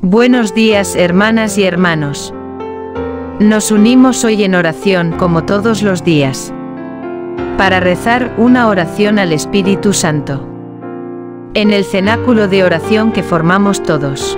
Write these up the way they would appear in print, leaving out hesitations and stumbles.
Buenos días, hermanas y hermanos. Nos unimos hoy en oración como todos los días, para rezar una oración al Espíritu Santo, en el cenáculo de oración que formamos todos.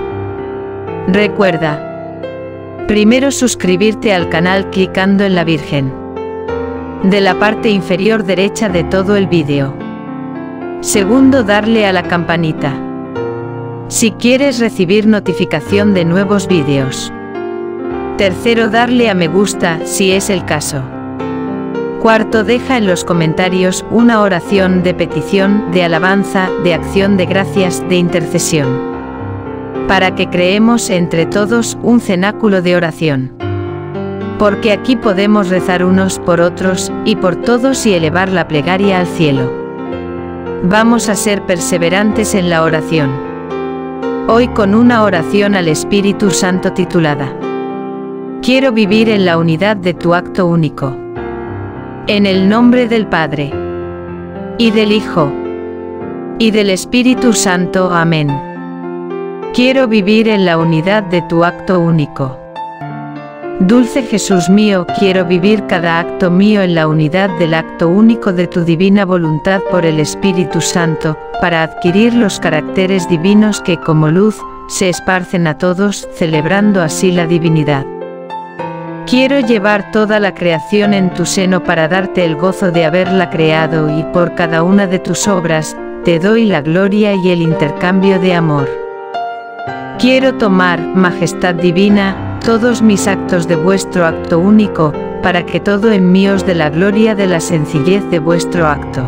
Recuerda, primero suscribirte al canal clicando en la Virgen de la parte inferior derecha de todo el vídeo. Segundo, darle a la campanita si quieres recibir notificación de nuevos vídeos. Tercero, darle a me gusta si es el caso. Cuarto, deja en los comentarios una oración de petición, de alabanza, de acción de gracias, de intercesión, para que creemos entre todos un cenáculo de oración. Porque aquí podemos rezar unos por otros, y por todos y elevar la plegaria al cielo. Vamos a ser perseverantes en la oración. Hoy con una oración al Espíritu Santo titulada Quiero vivir en la unidad de tu acto único. En el nombre del Padre, y del Hijo, y del Espíritu Santo. Amén. Quiero vivir en la unidad de tu acto único. Dulce Jesús mío, quiero vivir cada acto mío en la unidad del acto único de tu divina voluntad por el Espíritu Santo, para adquirir los caracteres divinos que como luz se esparcen a todos, celebrando así la divinidad. Quiero llevar toda la creación en tu seno para darte el gozo de haberla creado y por cada una de tus obras, te doy la gloria y el intercambio de amor. Quiero tomar, majestad divina, todos mis actos de vuestro acto único, para que todo en mí os dé la gloria de la sencillez de vuestro acto.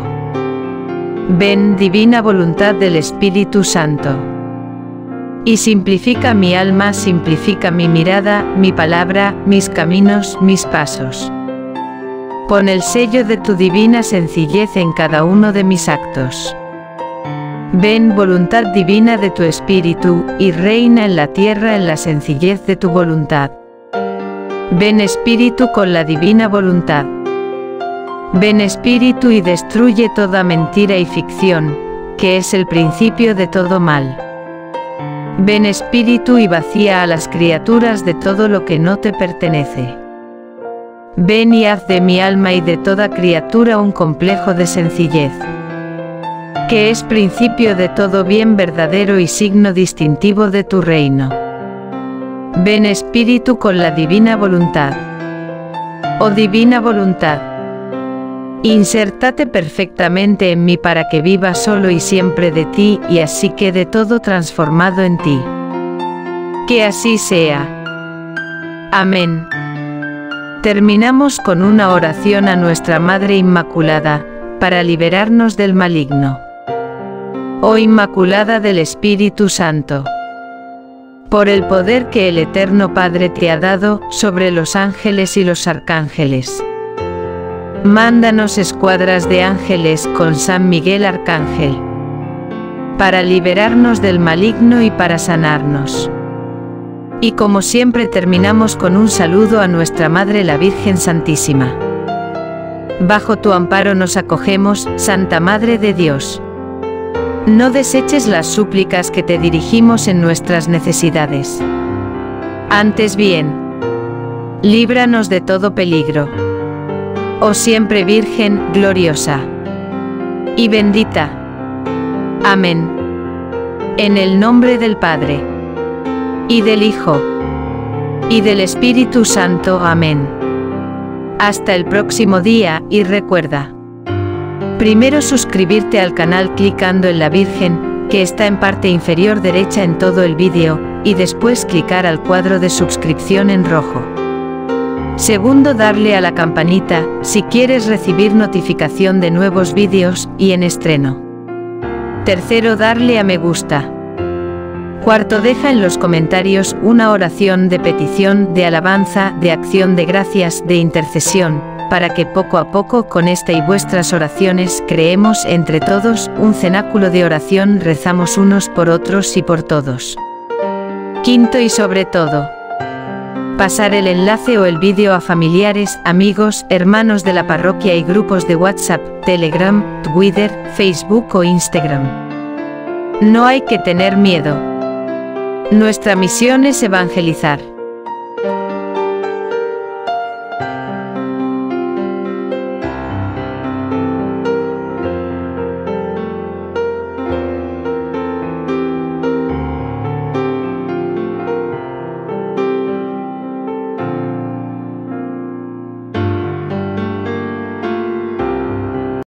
Ven, divina voluntad del Espíritu Santo, y simplifica mi alma, simplifica mi mirada, mi palabra, mis caminos, mis pasos. Pon el sello de tu divina sencillez en cada uno de mis actos. Ven, voluntad divina de tu Espíritu, y reina en la tierra en la sencillez de tu voluntad. Ven Espíritu con la divina voluntad. Ven Espíritu y destruye toda mentira y ficción, que es el principio de todo mal. Ven Espíritu y vacía a las criaturas de todo lo que no te pertenece. Ven y haz de mi alma y de toda criatura un complejo de sencillez, que es principio de todo bien verdadero y signo distintivo de tu reino. Ven Espíritu con la divina voluntad. Oh divina voluntad, insértate perfectamente en mí para que viva solo y siempre de ti y así quede todo transformado en ti. Que así sea. Amén. Terminamos con una oración a nuestra Madre Inmaculada, para liberarnos del maligno. Oh Inmaculada del Espíritu Santo, por el poder que el Eterno Padre te ha dado sobre los ángeles y los arcángeles, mándanos escuadras de ángeles con San Miguel Arcángel, para liberarnos del maligno y para sanarnos. Y como siempre terminamos con un saludo a nuestra Madre la Virgen Santísima. Bajo tu amparo nos acogemos, Santa Madre de Dios. No deseches las súplicas que te dirigimos en nuestras necesidades. Antes bien, líbranos de todo peligro. Oh siempre Virgen, gloriosa y bendita. Amén. En el nombre del Padre, y del Hijo, y del Espíritu Santo. Amén. Hasta el próximo día, y recuerda, primero suscribirte al canal clicando en la Virgen, que está en parte inferior derecha en todo el vídeo, y después clicar al cuadro de suscripción en rojo. Segundo, darle a la campanita, si quieres recibir notificación de nuevos vídeos, y en estreno. Tercero, darle a me gusta. Cuarto, deja en los comentarios una oración de petición, de alabanza, de acción de gracias, de intercesión, para que poco a poco con esta y vuestras oraciones creemos entre todos un cenáculo de oración, rezamos unos por otros y por todos. Quinto y sobre todo, pasar el enlace o el vídeo a familiares, amigos, hermanos de la parroquia y grupos de WhatsApp, Telegram, Twitter, Facebook o Instagram. No hay que tener miedo. Nuestra misión es evangelizar.